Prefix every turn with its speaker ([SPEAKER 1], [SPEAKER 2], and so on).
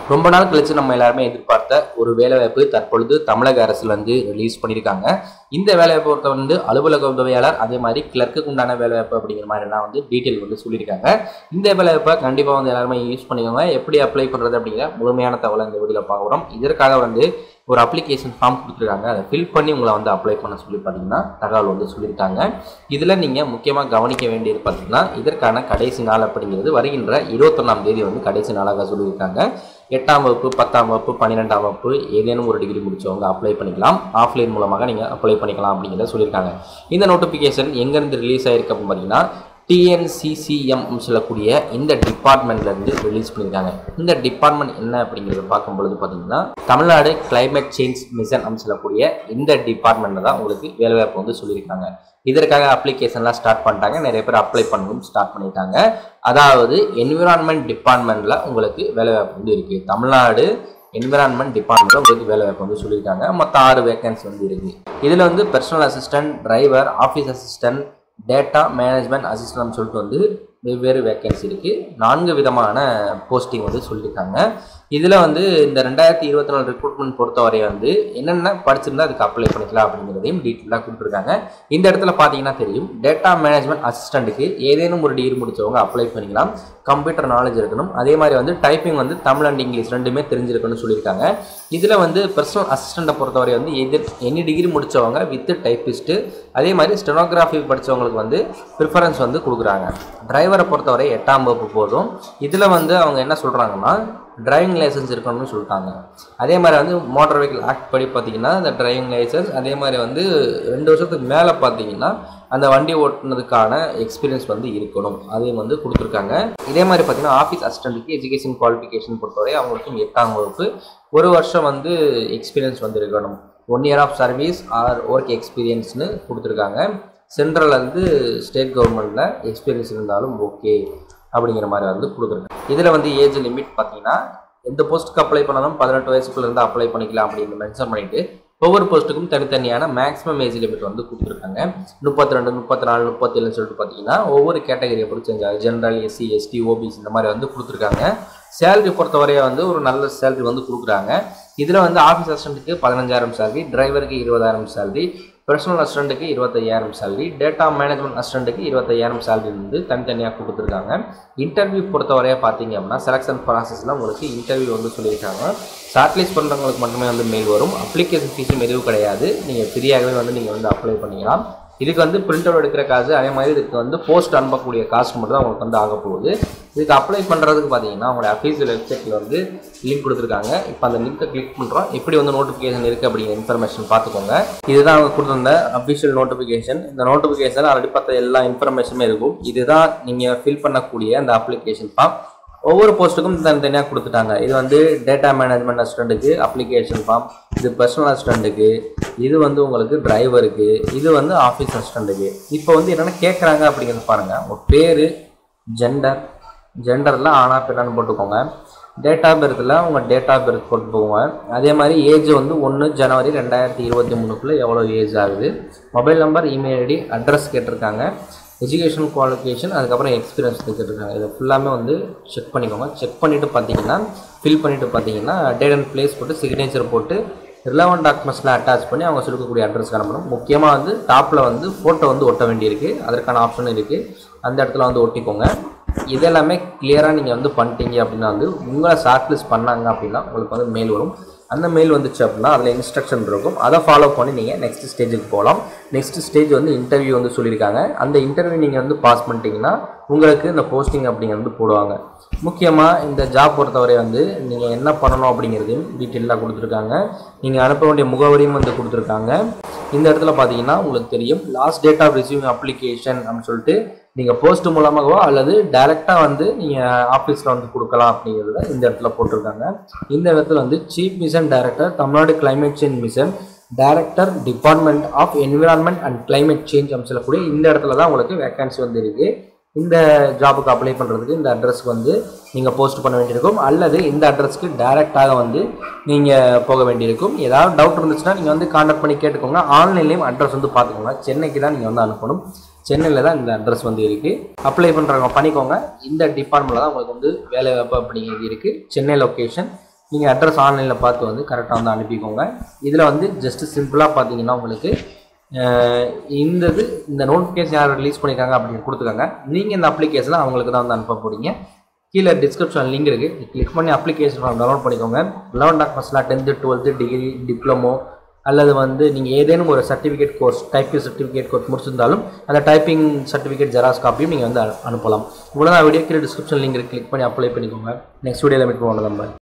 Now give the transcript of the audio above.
[SPEAKER 1] ரொம்ப நாள் கழிச்சு நம்ம எல்லாருமே எதிர்பார்த்த ஒரு வேலைவாய்ப்பு தற்பொழுது தமிழக அரசுல ரிலீஸ் பண்ணியிருக்காங்க. இந்த வேலைவாய்ப்பு பொறுத்த அலுவலக உதவியாளர், அதே மாதிரி கிளர்க்குக்கு உண்டான வேலைவாய்ப்பு அப்படிங்கிற மாதிரிலாம் டீட்டெயில் சொல்லியிருக்காங்க. இந்த வேலைவாய்ப்பை கண்டிப்பா எல்லாருமே யூஸ் பண்ணிக்கோங்க. எப்படி அப்ளை பண்றது அப்படிங்கிற முழுமையான தகவலை இந்த வீடியோல பார்க்குறோம். இதற்காக ஒரு அப்ளிகேஷன் ஃபார்ம் கொடுத்துருக்காங்க. அதை ஃபில் பண்ணி உங்களை அப்ளை பண்ண சொல்லி பார்த்தீங்கன்னா தகவல் சொல்லியிருக்காங்க. இதில் நீங்கள் முக்கியமாக கவனிக்க வேண்டியது பார்த்தீங்கன்னா, இதற்கான கடைசி நாள் அப்படிங்கிறது வருகின்ற 21ஆம் தேதி கடைசி நாளாக சொல்லியிருக்காங்க. 8ஆம் வகுப்பு, 10ஆம் வகுப்பு, 12ஆம் வகுப்பு ஏதேனும் ஒரு டிகிரி முடிச்சவங்க அப்ளை பண்ணிக்கலாம். ஆஃப்லைன் மூலமாக நீங்கள் அப்ளை பண்ணிக்கலாம் அப்படிங்கிறத சொல்லியிருக்காங்க. இந்த நோட்டிஃபிகேஷன் எங்கேருந்து ரிலீஸ் ஆகிருக்கு அப்படின்னு பார்த்தீங்கன்னா, TNCCM சொல்லக்கூடிய இந்த டிபார்ட்மெண்ட்லேருந்து ரிலீஸ் பண்ணியிருக்காங்க. இந்த டிபார்ட்மெண்ட் என்ன அப்படிங்கிறத பார்க்கும்பொழுது பார்த்தீங்கன்னா, தமிழ்நாடு கிளைமேட் சேஞ்ச் மிஷன் அப்படின்னு சொல்லக்கூடிய இந்த டிபார்ட்மெண்ட்டில் தான் உங்களுக்கு வேலைவாய்ப்பு சொல்லியிருக்காங்க. இதற்காக அப்ளிகேஷன்லாம் ஸ்டார்ட் பண்ணிட்டாங்க. நிறைய பேர் அப்ளை பண்ணவும் ஸ்டார்ட் பண்ணிட்டாங்க. அதாவது என்விரான்மெண்ட் டிபார்ட்மெண்ட்டில் உங்களுக்கு வேலைவாய்ப்பு இருக்குது. தமிழ்நாடு என்விரான்மெண்ட் டிபார்ட்மெண்ட்டில் உங்களுக்கு வேலைவாய்ப்பு சொல்லியிருக்காங்க. மொத்தம் 6 வேகன்சி இருக்குது. இதில் personal assistant, driver, office assistant, data management assistant சொல்லிட்டு வெவ்வேறு வேகன்சி இருக்குது. 4 விதமான போஸ்டிங் சொல்லியிருக்காங்க. இதில் இந்த 2024 ரெக்ரூட்மெண்ட் பொறுத்தவரை என்னென்ன படிச்சிருந்தா அதுக்கு அப்ளை பண்ணிக்கலாம் அப்படிங்கிறதையும் டீட்டெயிலாக கொடுத்துருக்காங்க. இந்த இடத்துல பார்த்தீங்கன்னா தெரியும், டேட்டா மேனேஜ்மெண்ட் அசிஸ்டண்ட்டுக்கு ஏதேனும் ஒரு டிகிரி முடிச்சவங்க அப்ளை பண்ணிக்கலாம். கம்ப்யூட்டர் நாலேஜ் இருக்கணும். அதே மாதிரி டைப்பிங் தமிழ் அண்ட் இங்கிலீஷ் ரெண்டுமே தெரிஞ்சிருக்குன்னு சொல்லியிருக்காங்க. இதில் பர்சனல் அசிஸ்டண்ட்டை பொறுத்தவரை எனி டிகிரி முடித்தவங்க வித் டைப்பிஸ்ட்டு, அதே மாதிரி ஸ்டெனோகிராஃபி படித்தவங்களுக்கு ப்ரிஃபரன்ஸ் கொடுக்குறாங்க. டிரைவரை பொறுத்தவரை 8ஆம் வகுப்பு போதும். இதில் அவங்க என்ன சொல்கிறாங்கன்னா, டிரைவிங் லைசன்ஸ் இருக்கணும்னு சொல்லிட்டாங்க. அதே மாதிரி மோட்டார் வெஹிக்கிள் ஆக்ட் படி பார்த்தீங்கன்னா இந்த டிரைவிங் லைசன்ஸ், அதே மாதிரி 2 வருஷத்துக்கு மேலே பார்த்தீங்கன்னா அந்த வண்டி ஓட்டுனதுக்கான எக்ஸ்பீரியன்ஸ் இருக்கணும். அதையும் கொடுத்துருக்காங்க. இதே மாதிரி பார்த்தீங்கன்னா ஆஃபீஸ் அசிஸ்டண்ட்டுக்கு எஜுகேஷன் குவாலிஃபிகேஷன் பொறுத்தவரை அவங்களுக்கும் 8ஆம் வகுப்பு, 1 வருஷம் எக்ஸ்பீரியன்ஸ் இருக்கணும். 1 year of service or work எக்ஸ்பீரியன்ஸ்னு கொடுத்துருக்காங்க. சென்ட்ரல் ஸ்டேட் கவர்மெண்ட்டில் எக்ஸ்பீரியன்ஸ் இருந்தாலும் ஓகே அப்படிங்கிற மாதிரி கொடுக்குறாங்க. இதில் ஏஜ் லிமிட் பார்த்தீங்கன்னா எந்த போஸ்ட்டுக்கு அப்ளை பண்ணாலும் 18 வயசுக்குள்ளேருந்து அப்ளை பண்ணிக்கலாம் அப்படின்னு மென்ஷன் பண்ணிவிட்டு ஒவ்வொரு போஸ்ட்டுக்கும் தனித்தனியான மேக்ஸிமம் ஏஜ் லிமிட் கொடுத்துருக்காங்க. 32, 34, 37 சொல்லிட்டு பார்த்தீங்கன்னா ஒவ்வொரு கேட்டகரியை பொறுத்து சேஞ்ச் ஆகுது. ஜென்ரல், SC, ST, OBC இந்த மாதிரி கொடுத்துருக்காங்க. சேலரி பொறுத்தவரையை ஒரு நல்ல சேலரி கொடுக்குறாங்க. இதில் ஆஃபீஸ் அசிஸ்டண்ட்டுக்கு 15,000 சேலரி, டிரைவருக்கு 20,000 சேலரி, பர்சனல் அசிஸ்டண்ட்டுக்கு 25,000 சேலரி, டேட்டா மேனேஜ்மெண்ட் அசிஸ்டண்ட்டுக்கு 25,000 சேலரி தனித்தனியாக கொடுத்துருக்காங்க. இன்டர்வியூ பொறுத்தவரையை பார்த்தீங்க அப்படின்னா செலெக்ஷன் ப்ராசஸில் உங்களுக்கு இன்டர்வியூ சொல்லியிருக்காங்க. ஷார்ட்லிஸ்ட் பண்ணுறவங்களுக்கு மட்டுமே மெயில் வரும். அப்ளிகேஷன் ஃபீஸும் எதுவும் கிடையாது. நீங்கள் ஃப்ரீயாகவே நீங்கள் அப்ளை பண்ணிக்கலாம். இதுக்கு பிரிண்ட் அவுட் எடுக்கிற காசு, அதே மாதிரி இதுக்கு போஸ்ட் அனுப்பக்கூடிய காஸ்ட் மட்டும் தான் உங்களுக்கு ஆக போகுது. இதுக்கு அப்ளை பண்ணுறதுக்கு பார்த்தீங்கன்னா உங்களுடைய அஃபீஷியல் வெப்சைட்டில் லிங்க் கொடுத்துருக்காங்க. இப்போ அந்த லிங்க்கை கிளிக் பண்ணுறோம். எப்படி நோட்டிஃபிகேஷன் இருக்குது அப்படிங்கிற இன்ஃபர்மேஷன் பார்த்துக்கோங்க. இதுதான் அவங்க கொடுத்துருந்த அஃபிஷியல் நோட்டிஃபிகேஷன். இந்த நோட்டிஃபிகேஷன் ஆல்ரெடி பார்த்த எல்லா இன்ஃபர்மேஷனுமே இருக்கும். இதுதான் நீங்கள் ஃபில் பண்ணக்கூடிய அந்த அப்ளிகேஷன் ஃபார்ம். ஒவ்வொரு போஸ்ட்டுக்கும் தனித்தனியாக கொடுத்துட்டாங்க. இது டேட்டா மேனேஜ்மெண்ட் அசிஸ்டண்ட்டுக்கு அப்ளிகேஷன் ஃபார்ம், இது பர்சனல் அசிஸ்டண்ட்டுக்கு, இது உங்களுக்கு டிரைவருக்கு, இது ஆஃபீஸ் அசிஸ்டண்ட்டுக்கு. இப்போ என்னென்ன கேட்குறாங்க அப்படிங்கிறது பாருங்கள். உங்கள் பேர், ஜெண்டரில் ஆனா பெண்ணான்னு போட்டுக்கோங்க. டேட் ஆஃப் பர்த்தில் உங்கள் டேட் ஆஃப் பர்த் போட்டு போங்க. அதே மாதிரி ஏஜ் 1 ஜனவரி 2023 எவ்வளோ ஏஜ் ஆகுது. Mobile number, email ID, address கேட்டிருக்காங்க. எஜுகேஷன் குவாலிஃபிகேஷன், அதுக்கப்புறம் எக்ஸ்பீரியன்ஸ் கேட்டிருக்காங்க. இதை ஃபுல்லாமே செக் பண்ணிக்கோங்க. செக் பண்ணிவிட்டு பார்த்தீங்கன்னா ஃபில் பண்ணிவிட்டு பார்த்தீங்கன்னா டேட் அண்ட் பிளேஸ் போட்டு சிக்னேச்சர் போட்டு ரிலவெண்ட் டாக்குமெண்ட்ஸ்லாம் அட்டாச் பண்ணி அவங்க சொல்லக்கூடிய அட்ரஸ்க்கு அனுப்பணும். முக்கியமாக டாப்பில் ஃபோட்டோ ஒட்ட வேண்டியிருக்கு. அதற்கான ஆப்ஷனும் இருக்குது. அந்த இடத்துல ஒட்டிக்கோங்க. இதெல்லாமே கிளியராக நீங்கள் பண்ணிட்டீங்க அப்படின்னா உங்களை ஷார்ட்லிஸ்ட் பண்ணாங்க அப்படின்னா உங்களுக்கு மெயில் வரும். அந்த மெயில் வந்துச்சு அப்படின்னா அதில் இன்ஸ்ட்ரக்ஷன் இருக்கும். அதை ஃபாலோ பண்ணி நீங்கள் நெக்ஸ்ட் ஸ்டேஜுக்கு போகலாம். நெக்ஸ்ட் ஸ்டேஜ் இன்டர்வியூ சொல்லியிருக்காங்க. அந்த இன்டர்வியூ நீங்கள் பாஸ் பண்ணிட்டீங்கன்னா உங்களுக்கு இந்த போஸ்டிங் அப்படிங்கிறது போடுவாங்க. முக்கியமாக இந்த ஜாப் பொறுத்தவரை நீங்கள் என்ன பண்ணணும் அப்படிங்கிறதையும் டீட்டெயிலாக கொடுத்துருக்காங்க. நீங்கள் அனுப்ப வேண்டிய முகவரியும் கொடுத்துருக்காங்க. இந்த இடத்துல பார்த்தீங்கன்னா உங்களுக்கு தெரியும், last date of receiving application அப்படின்னு சொல்லிட்டு நீங்கள் போஸ்ட் மூலமாகவோ அல்லது டைரெக்டாக நீங்கள் ஆஃபீஸில் கொடுக்கலாம் அப்படிங்கிறத இந்த இடத்துல போட்டிருக்காங்க. இந்த இடத்துல chief mission director, Tamil Nadu climate change mission director, department of environment and climate change அப்படின்னு சொல்லக்கூடிய இந்த இடத்துல தான் உங்களுக்கு வேகன்சி இருக்குது. இந்த ஜாபுக்கு அப்ளை பண்ணுறதுக்கு இந்த அட்ரஸ்க்கு நீங்கள் போஸ்ட் பண்ண வேண்டியிருக்கும். அல்லது இந்த அட்ரஸ்க்கு டைரெக்டாக நீங்கள் போக வேண்டியிருக்கும். ஏதாவது டவுட் இருந்துச்சுன்னா நீங்கள் கான்டாக்ட் பண்ணி கேட்டுக்கோங்க. ஆன்லைன்லேயும் அட்ரஸ் பார்த்துக்கோங்க. சென்னைக்கு தான் நீங்கள் அனுப்பணும். சென்னையில் தான் இந்த அட்ரஸ் இருக்குது. அப்ளை பண்ணுறவங்க பண்ணிக்கோங்க. இந்த டிபார்ட்மெண்ட்டில் தான் உங்களுக்கு வேலை வாய்ப்பு அப்படிங்கிறது இருக்குது. சென்னை லொக்கேஷன். நீங்கள் அட்ரஸ் ஆன்லைனில் பார்த்து வந்து கரெக்டாக வந்து அனுப்பிக்கோங்க. இதில் வந்து ஜஸ்ட்டு சிம்பிளாக பார்த்தீங்கன்னா உங்களுக்கு இந்த நோட்டிஃபிகேஷன் யார் ரிலீஸ் பண்ணியிருக்காங்க அப்படின்னு கொடுத்துருக்காங்க. நீங்கள் இந்த அப்ளிகேஷனை அவங்களுக்கு தான் வந்து அனுப்ப போகிறீங்க. கீழே டிஸ்கிரிப்ஷன் லிங்க் இருக்குது, கிளிக் பண்ணி அப்ளிகேஷன் ஃபார்ம் டவுன்லோட் பண்ணிக்கோங்க. 11th ஃபஸ்ட்லாம் 10th 12th degree diploma அல்லது வந்து நீங்கள் ஏதேனும் ஒரு certificate course typing certificate course முடிச்சிருந்தாலும் அந்த டைப்பிங் சர்டிஃபிகேட் ஜெராக்ஸ் காப்பியும் நீங்கள் வந்து அனுப்பலாம். இவ்வளோ தான் வீடியோ. கீழே டிஸ்கிரிப்ஷன் லிங்க் கிளிக் பண்ணி அப்ளை பண்ணிக்கோங்க. நெக்ஸ்ட் வீடியோவில் மீட் பண்ணுவோம் நம்ம.